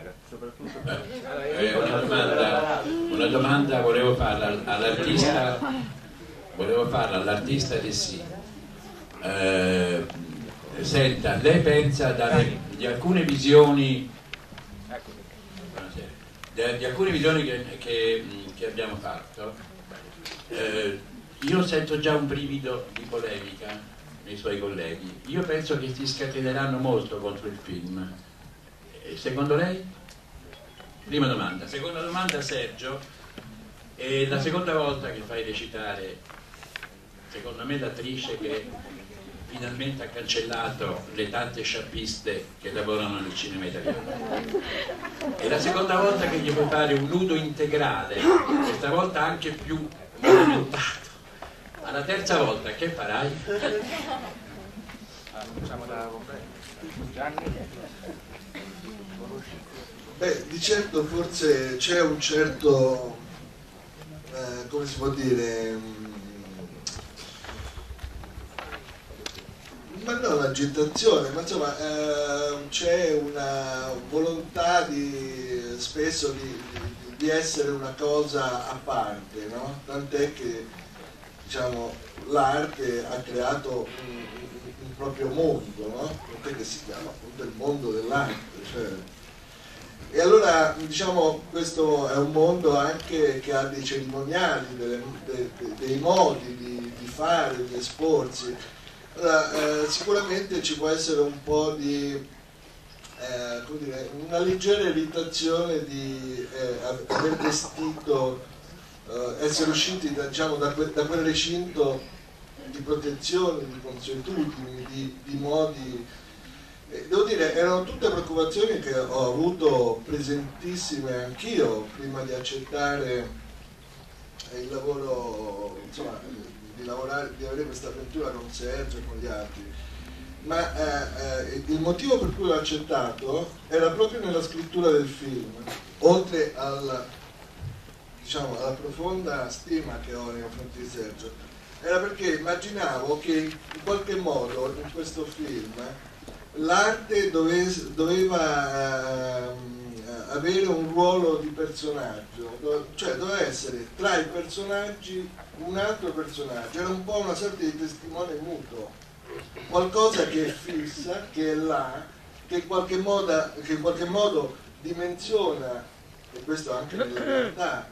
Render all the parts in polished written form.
una domanda volevo farla all'artista di sì. Senta, lei pensa di alcune visioni che abbiamo fatto, io sento già un brivido di polemica nei suoi colleghi. Io penso che si scateneranno molto contro il film. Secondo lei? Prima domanda. Seconda domanda, Sergio. È la seconda volta che fai recitare, secondo me, l'attrice che finalmente ha cancellato le tante sciappiste che lavorano nel cinema italiano. È la seconda volta che gli puoi fare un nudo integrale, questa volta anche più movimentato. Alla terza volta che farai? Beh, di certo forse c'è un certo, come si può dire, ma non l'agitazione, ma insomma c'è una volontà spesso di essere una cosa a parte, no? Tant'è che, diciamo, l'arte ha creato un proprio mondo, no? Tant'è che si chiama appunto il mondo dell'arte, cioè. E allora, diciamo, questo è un mondo anche che ha dei cerimoniali, dei modi di fare, di esporsi. Allora, sicuramente ci può essere un po' di, come dire, una leggera irritazione di aver vestito, essere usciti diciamo, da quel recinto di protezione, di consuetudini, di modi. Devo dire, erano tutte preoccupazioni che ho avuto presentissime anch'io prima di accettare il lavoro, insomma, di avere questa avventura con Sergio e con gli altri. Ma il motivo per cui l'ho accettato era proprio nella scrittura del film, oltre diciamo, alla profonda stima che ho nei confronti di Sergio, era perché immaginavo che in qualche modo in questo film l'arte doveva avere un ruolo di personaggio, cioè doveva essere tra i personaggi un altro personaggio, era un po' una sorta di testimone muto, qualcosa che è fissa, che è là, che in qualche modo dimensiona, e questo anche nella realtà,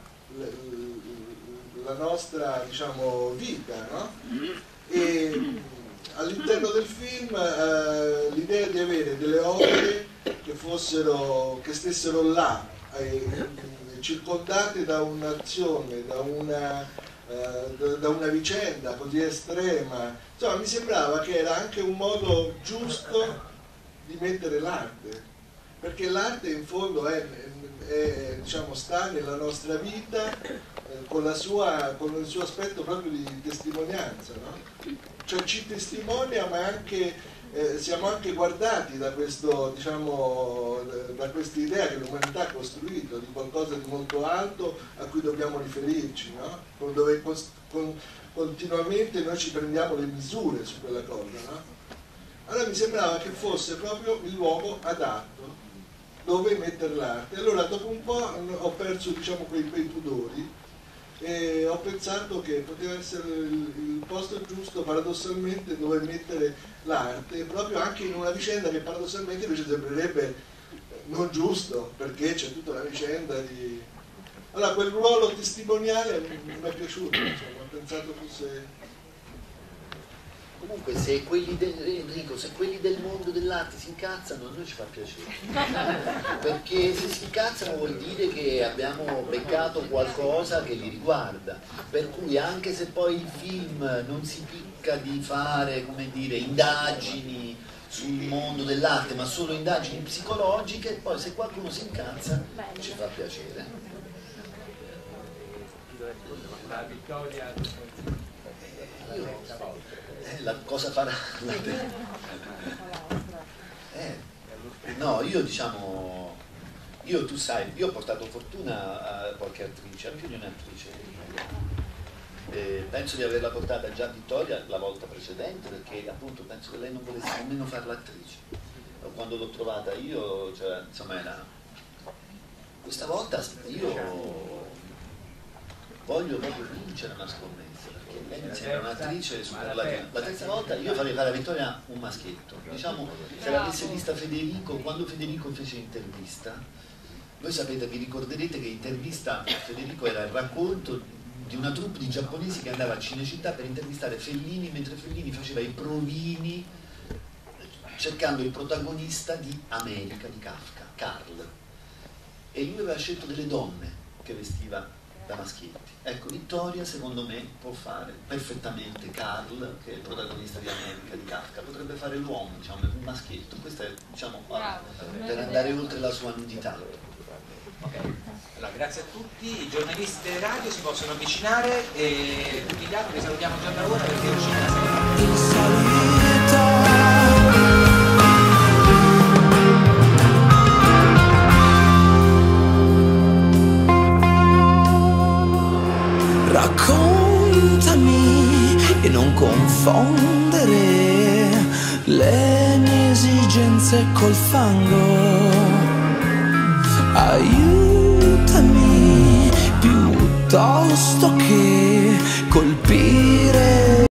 la nostra, diciamo, vita, no? E all'interno del film l'idea di avere delle opere che stessero là, circondate da un'azione, da una vicenda così estrema, insomma mi sembrava che era anche un modo giusto di mettere l'arte, perché l'arte in fondo diciamo, sta nella nostra vita con il suo aspetto proprio di testimonianza, no? Cioè ci testimonia, ma anche siamo anche guardati da questo, diciamo, da questa idea che l'umanità ha costruito di qualcosa di molto alto a cui dobbiamo riferirci, no? Dove continuamente noi ci prendiamo le misure su quella cosa, no? Allora mi sembrava che fosse proprio il luogo adatto dove mettere l'arte. Allora dopo un po' ho perso, diciamo, quei pudori e ho pensato che poteva essere il posto giusto paradossalmente dove mettere l'arte, proprio anche in una vicenda che paradossalmente invece sembrerebbe non giusto, perché c'è tutta una vicenda di... Allora quel ruolo testimoniale mi è piaciuto, insomma, ho pensato fosse... Comunque se quelli Enrico, se quelli del mondo dell'arte si incazzano, a noi ci fa piacere, perché se si incazzano vuol dire che abbiamo beccato qualcosa che li riguarda, per cui anche se poi il film non si picca di fare, come dire, indagini sul mondo dell'arte, ma solo indagini psicologiche, poi se qualcuno si incazza ci fa piacere. La vittoria la cosa farà no, io diciamo, tu sai, io ho portato fortuna a qualche attrice, anche di un'attrice, penso di averla portata già a Vittoria la volta precedente, perché appunto penso che lei non volesse nemmeno fare l'attrice. Quando l'ho trovata io, cioè, insomma, era Questa volta io voglio proprio vincere una scommessa, perché lei mi sembra un'attrice superlativa. La terza volta io farei fare a Vittoria un maschietto. Diciamo, se l'avesse vista Federico, quando Federico fece intervista, voi sapete, vi ricorderete che intervista Federico era il racconto di una troupe di giapponesi che andava a Cinecittà per intervistare Fellini, mentre Fellini faceva i provini cercando il protagonista di America di Kafka, Karl, e lui aveva scelto delle donne che vestiva da maschietti. Ecco, Vittoria secondo me può fare perfettamente Karl, che è il protagonista di America di Kafka, potrebbe fare l'uomo, diciamo, un maschietto. Questo è, diciamo, per andare oltre la sua nudità. Ok, allora grazie a tutti, i giornalisti delle radio si possono avvicinare e tutti gli altri li salutiamo già da ora perché è uscita la Raccontami e non confondere le mie esigenze col fango. Aiutami piuttosto che colpire